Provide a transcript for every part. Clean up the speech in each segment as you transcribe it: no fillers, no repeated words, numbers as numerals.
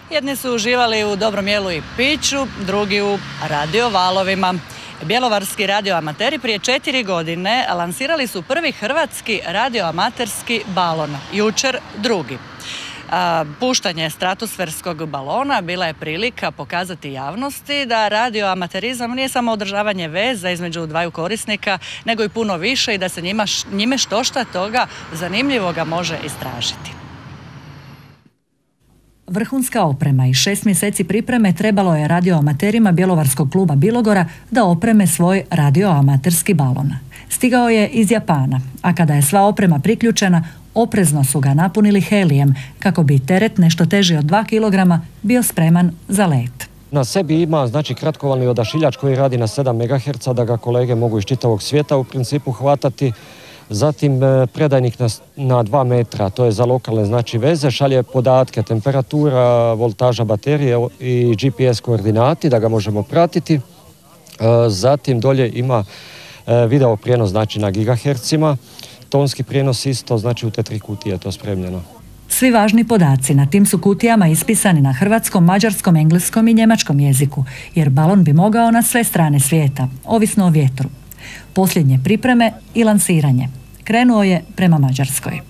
Jedni su uživali u dobrom jelu i piću, drugi u radiovalovima. Bjelovarski radioamateri prije 4 godine lansirali su prvi hrvatski radioamaterski balon, jučer drugi. Puštanje stratosferskog balona bila je prilika pokazati javnosti da radioamaterizam nije samo održavanje veza između dvaju korisnika, nego i puno više i da se njime štošta toga zanimljivoga može istražiti. Vrhunska oprema i 6 mjeseci pripreme trebalo je radioamaterima Bjelovarskog kluba Bilogora da opreme svoj radioamaterski balon. Stigao je iz Japana, a kada je sva oprema priključena, oprezno su ga napunili helijem kako bi teret nešto teži od 2 kg bio spreman za let. Na sebi ima kratkovalni odašiljač koji radi na 7 MHz, da ga kolege mogu iz čitavog svijeta u principu hvatati. Zatim predajnik na 2 metra, to je za lokalne veze, šalje podatke, temperatura, voltaža baterije i GPS koordinati da ga možemo pratiti. Zatim dolje ima video prijenos na gigahercima, tonski prijenos isto, u te 3 kutije je to spremljeno. Svi važni podaci na tim su kutijama ispisani na hrvatskom, mađarskom, engleskom i njemačkom jeziku, jer balon bi mogao na sve strane svijeta, ovisno o vjetru. Posljednje pripreme i lansiranje. Krenuo je prema Mađarskoj.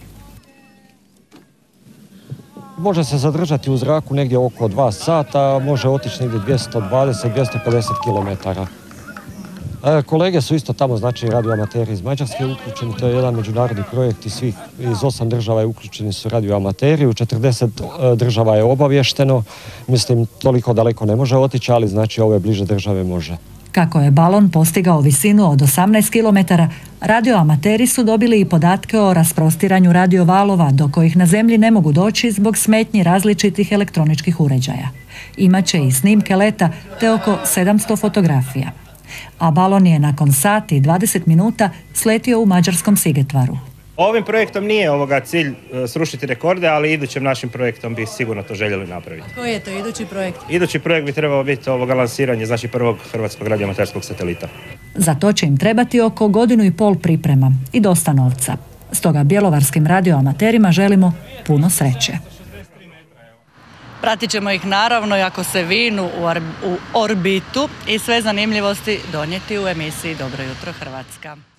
Može se zadržati u zraku negdje oko 2 sata, može otići negdje 220-250 km. Kolege su isto tamo, radioamateri iz Mađarske uključeni, to je jedan međunarodni projekt i svih iz 8 država je uključeni su radioamateri, u 40 država je obavješteno, mislim toliko daleko ne može otići, ali ove bliže države može. Kako je balon postigao visinu od 18 km, radioamateri su dobili i podatke o rasprostiranju radiovalova do kojih na zemlji ne mogu doći zbog smetnji različitih elektroničkih uređaja. Imaće i snimke leta te oko 700 fotografija. A balon je nakon sati i 20 minuta sletio u mađarskom Sigetvaru. Ovim projektom nije cilj srušiti rekorde, ali idućim našim projektom bi sigurno to željeli napraviti. Koji je to idući projekt? Idući projekt bi trebao biti lansiranje prvog hrvatskog radioamaterskog satelita. Za to će im trebati oko 1,5 godina priprema i dosta novca. Stoga bjelovarskim radioamaterima želimo puno sreće. Pratit ćemo ih naravno i ako se vinu u orbitu i sve zanimljivosti donijeti u emisiji Dobro jutro Hrvatska.